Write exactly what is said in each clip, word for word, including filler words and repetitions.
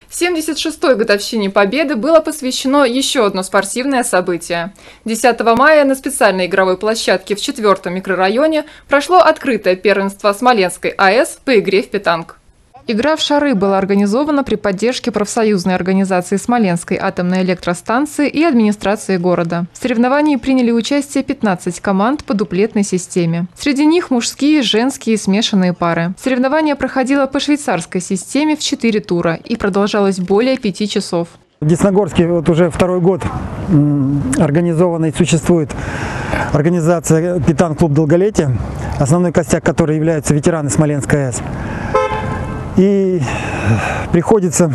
семьдесят шестой годовщине Победы было посвящено еще одно спортивное событие. десятого мая на специальной игровой площадке в четвёртом микрорайоне прошло открытое первенство Смоленской АЭС по игре в петанг. Игра в шары была организована при поддержке профсоюзной организации Смоленской атомной электростанции и администрации города. В соревновании приняли участие пятнадцать команд по дуплетной системе. Среди них мужские, женские и смешанные пары. Соревнование проходило по швейцарской системе в четыре тура и продолжалось более пяти часов. В Десногорске вот уже второй год организована и существует организация «Петанг-клуб долголетия», основной костяк которой являются ветераны Смоленской АЭС. И приходится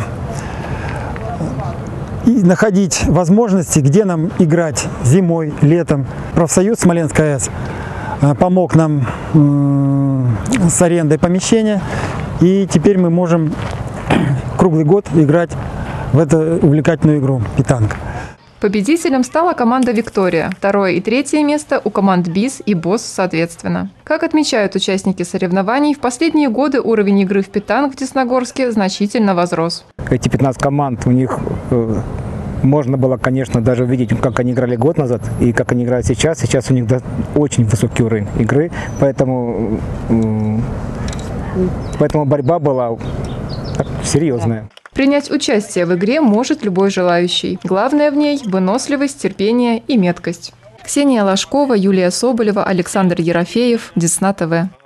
находить возможности, где нам играть зимой, летом. Профсоюз Смоленской АЭС помог нам с арендой помещения, и теперь мы можем круглый год играть в эту увлекательную игру «Петанг». Победителем стала команда «Виктория». Второе и третье место у команд «БИС» и «БОСС» соответственно. Как отмечают участники соревнований, в последние годы уровень игры в петанг в Десногорске значительно возрос. Эти пятнадцать команд, у них э, можно было, конечно, даже увидеть, как они играли год назад и как они играют сейчас. Сейчас у них да, очень высокий уровень игры, поэтому, э, поэтому борьба была серьезная. Принять участие в игре может любой желающий. Главное в ней – выносливость, терпение и меткость. Ксения Ложкова, Юлия Соболева, Александр Ерофеев, Десна ТВ.